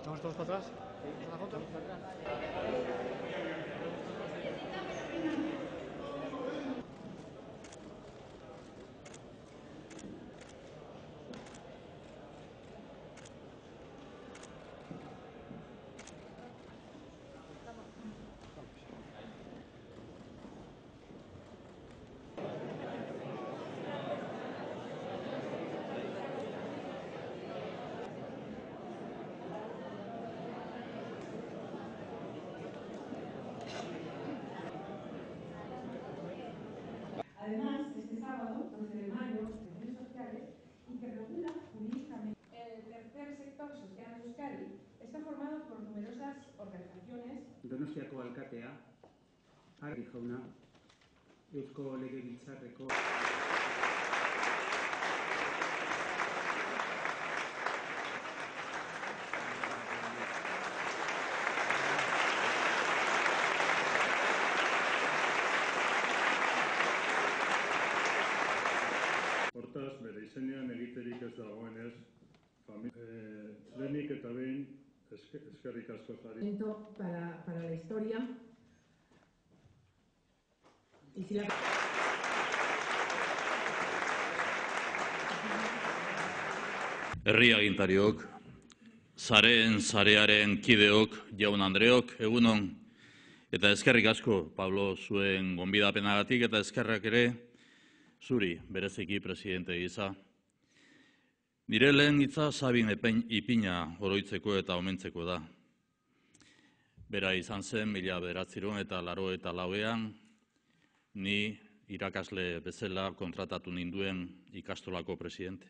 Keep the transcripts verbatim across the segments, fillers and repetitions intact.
¿Vamos todos para atrás? ¿A la foto? Además, este sábado, doce de mayo, Relaciones Sociales, y que regula jurídicamente el tercer sector social de Euskadi, está formado por numerosas organizaciones. Donostiako alkatea, Argi jauna, Eusko Legebiltzarreko Hortaz, bere izenean egiterik ez dagoenez, lehenik eta behin eskerrik asko jari. Para, para la historia. Y si la... Herri agintariok, sareen sarearen kideok, jaun Andreok, egunon, eta eskerrik asko, Pablo, zuen gonbidapenagatik, eta eskerrak ere, zuri, bereziki presidente gisa. Nire lehen hitza Sabin Ipina oroitzeko eta omentzeko da. Bera izan zen, mila bederatziehun eta laro eta lauean, ni irakasle bezala kontratatu ninduen ikastolako presidente.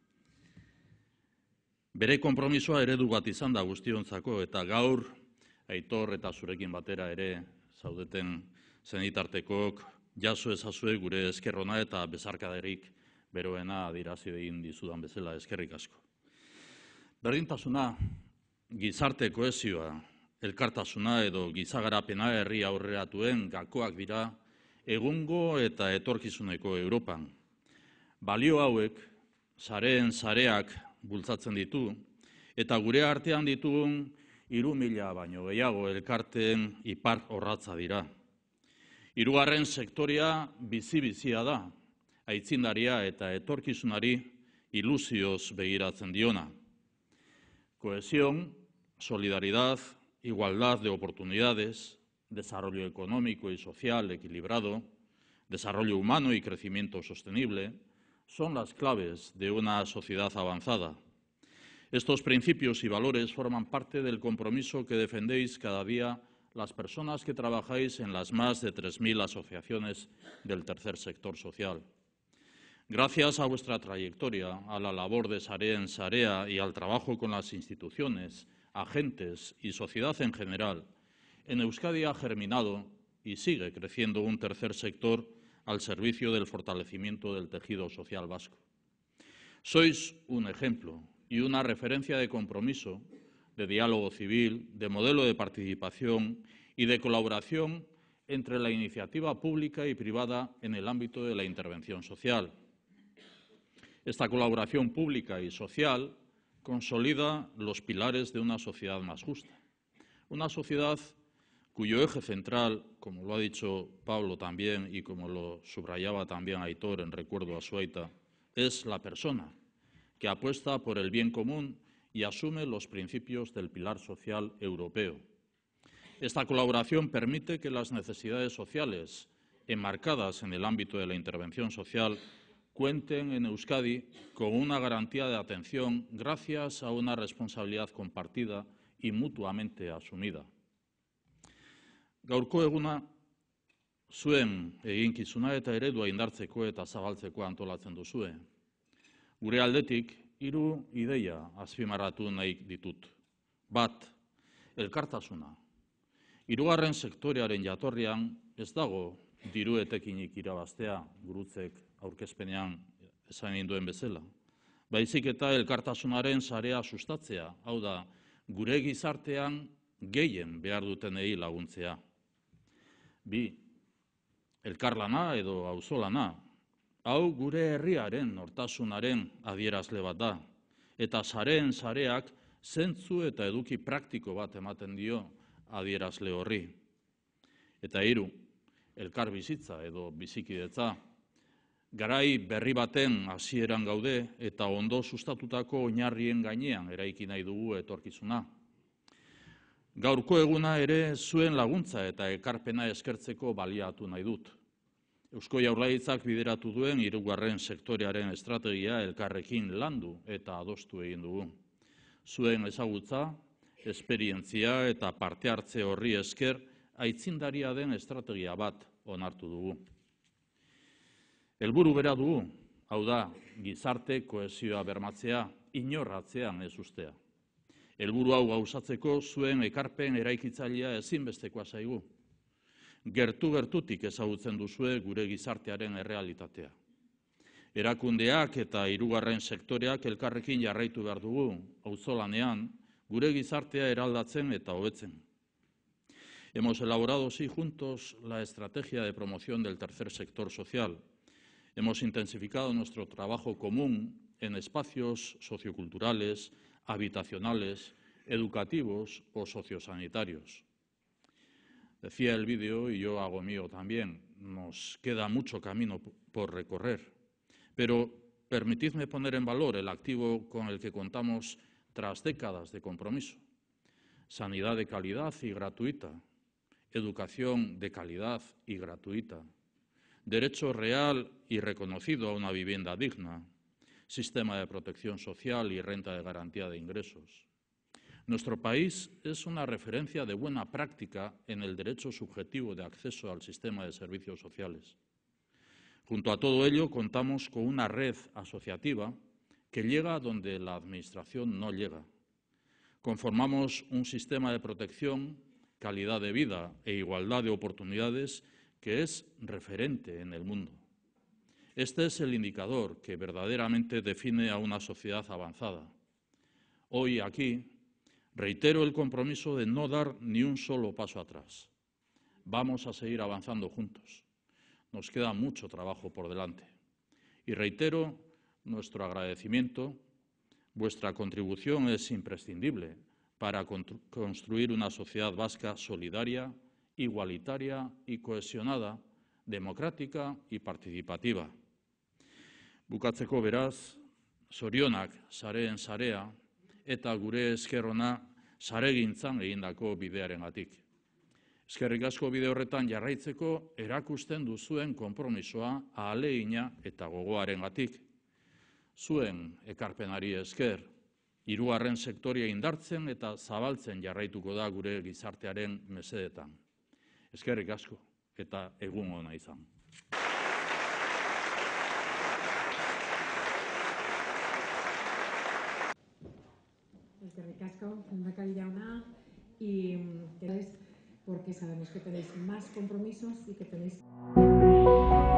Bere konpromisoa eredu bat izan da guztiontzako, eta gaur, Aitor eta zurekin batera ere zaudeten zenitartekok, jaso ezazue gure eskerrona eta bezarkaderik beroena adirazi egin dizudan bezala, eskerrik asko. Berdintasuna, gizarte kohesioa, elkartasuna edo gizagarapena herri aurreratuen gakoak dira egungo eta etorkizuneko Europan. Balio hauek, sareen sareak bultzatzen ditu, eta gure artean ditugun hiru mila baino gehiago elkarteen ipar orratza dira. Hirugarren sektorea bizi-bizia da, aitzindaria eta etorkizunari ilusioz begiratzen diona. Cohesión, solidaridad, igualdad de oportunidades, desarrollo económico y social equilibrado, desarrollo humano y crecimiento sostenible son las claves de una sociedad avanzada. Estos principios y valores forman parte del compromiso que defendéis cada día las personas que trabajáis en las más de tres mil asociaciones del tercer sector social. Gracias a vuestra trayectoria, a la labor de Sarea en Sarea y al trabajo con las instituciones, agentes y sociedad en general, en Euskadi ha germinado y sigue creciendo un tercer sector al servicio del fortalecimiento del tejido social vasco. Sois un ejemplo y una referencia de compromiso, de diálogo civil, de modelo de participación y de colaboración entre la iniciativa pública y privada en el ámbito de la intervención social. Esta colaboración pública y social consolida los pilares de una sociedad más justa. Una sociedad cuyo eje central, como lo ha dicho Pablo también y como lo subrayaba también Aitor en recuerdo a su aita, es la persona, que apuesta por el bien común y asume los principios del pilar social europeo. Esta colaboración permite que las necesidades sociales enmarcadas en el ámbito de la intervención social cuenten en Euskadi con una garantía de atención gracias a una responsabilidad compartida y mutuamente asumida. Gaurko eguna zuen eginkizuna eta eredua indartzeko eta zabaltzeko antolatzen duzue. Gure aldetik, hiru ideia azpimarratu nahi ditut. Bat, elkartasuna. Hirugarren sektorearen jatorrian ez dago diru etekinik irabaztea, gurutzek aurkezpenean esan induen bezala. Baizik eta elkartasunaren sarea sustatzea, hau da, gure gizartean gehien behar dutenei laguntzea. Bi, elkarlana edo auzolana. Hau gure herriaren nortasunaren adierazle bat da, eta sareen sareak zentzu eta eduki praktiko bat ematen dio adierazle horri. Eta hiru, elkar bizitza edo bizikidetza. Garai berri baten hasieran gaude eta ondo sustatutako oinarrien gainean eraiki nahi dugu etorkizuna. Gaurko eguna ere zuen laguntza eta ekarpena eskertzeko baliatu nahi dut. Eusko Jaurlaritzak bideratu duen hirugarren sektorearen estrategia elkarrekin landu eta adostu egin dugu. Zuen ezagutza, esperientzia eta parte hartze horri esker aitzindaria den estrategia bat onartu dugu. Helburu bera dugu, hau da, gizarte kohesioa bermatzea, inor atzean ez uztea. Helburu hau gauzatzeko zuen ekarpen eraikitzailea ezinbestekoa zaigu. Gertu-gertutik ezagutzen duzue gure gizartearen errealitatea. Erakundeak eta hirugarren sektoreak elkarrekin jarraitu behar dugu, auzolanean, gure gizartea eraldatzen eta hobetzen. Hemos elaborado, sí, juntos la estrategia de promoción del tercer sector social. Hemos intensificado nuestro trabajo común en espacios socioculturales, habitacionales, educativos o sociosanitarios. Decía el vídeo, y yo hago mío también, nos queda mucho camino por recorrer, pero permitidme poner en valor el activo con el que contamos tras décadas de compromiso. Sanidad de calidad y gratuita, educación de calidad y gratuita, derecho real y reconocido a una vivienda digna, sistema de protección social y renta de garantía de ingresos. Nuestro país es una referencia de buena práctica en el derecho subjetivo de acceso al sistema de servicios sociales. Junto a todo ello, contamos con una red asociativa que llega donde la Administración no llega. Conformamos un sistema de protección, calidad de vida e igualdad de oportunidades que es referente en el mundo. Este es el indicador que verdaderamente define a una sociedad avanzada. Hoy aquí reitero el compromiso de no dar ni un solo paso atrás. Vamos a seguir avanzando juntos. Nos queda mucho trabajo por delante. Y reitero nuestro agradecimiento. Vuestra contribución es imprescindible para construir una sociedad vasca solidaria, igualitaria y cohesionada, democrática y participativa. Bukatzeko beraz, zorionak sareen sarea eta gure esker ona saregintzan egindako bidearengatik. Eskerrik asko bide horretan jarraitzeko erakusten duzuen konpromisoa, ahalegina eta gogoarengatik. Zuen ekarpenari esker, hirugarren sektorea indartzen eta zabaltzen jarraituko da gure gizartearen mesedetan. Eskerrik asko eta egun ona izan. Eskerrik asko, lehendakari jauna, y porque sabemos que tenéis más compromisos y que tenéis...